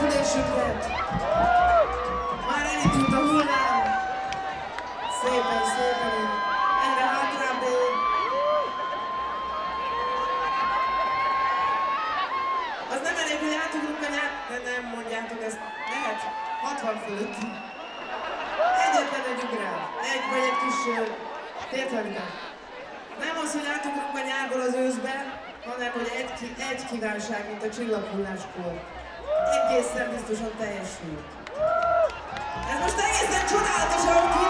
repülésükre. Már elindult a hullám. Szépen, szépen, egyre hátrább él. Az nem elég, hogy átugrunk a nyár... De nem mondjátok ezt. Lehet 60 fölött. Egyetlen egy ugrál. Egy vagy egy kis térdhajtás. Nem az, hogy átugrunk a nyárból az őszbe, hanem hogy egy kívánság, mint a csillaghullaskor. Egészen biztosan teljesül. Ez most egészen csodálatos, ahogy